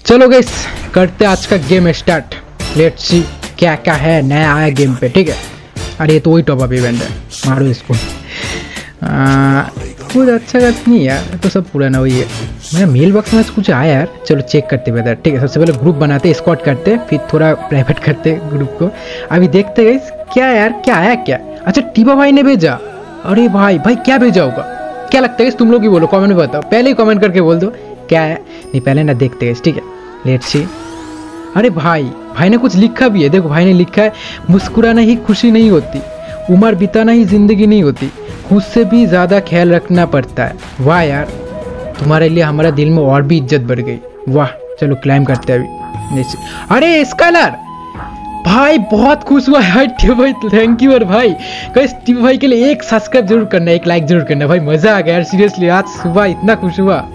चलो गाइस करते आज का गेम स्टार्ट। लेट्स सी क्या क्या है नया आया गेम पे, ठीक है। अरे ये तो वही टॉप अप इवेंट है, मारो इसको। कुछ अच्छा बात नहीं यार, तो सब पुराना वही है। मेरा मेल बॉक्स में कुछ आया यार, चलो चेक करते बेहतर, ठीक है। सबसे पहले ग्रुप बनाते, स्क्वाड करते, फिर थोड़ा प्राइवेट करते ग्रुप को। अभी देखते गाइस क्या यार, क्या आया क्या। अच्छा टीबा भाई ने भेजा। अरे भाई भाई क्या भेजा होगा, क्या लगता है तुम लोग ही बोलो, कमेंट में बताओ, पहले ही कमेंट करके बोल दो क्या है। नहीं पहले ना देखते हैं, ठीक है। Let's see. अरे भाई भाई ने कुछ लिखा भी है, देखो भाई ने लिखा है मुस्कुराना ही खुशी नहीं होती, उम्र बिताना ही जिंदगी नहीं होती, खुद से भी ज़्यादा ख्याल रखना पड़ता है। वाह यार, तुम्हारे लिए हमारा दिल में और भी इज्जत बढ़ गई। वाह चलो क्लाइम करते हैं अभी। अरे स्कालर भाई बहुत खुश हुआ यार टीबा भाई, थैंक यू। और भाई गाइस टीबा भाई के लिए एक सब्सक्राइब जरूर करना, एक लाइक जरूर करना भाई, मजा आ गया यार सीरियसली, आज सुबह इतना खुश हुआ।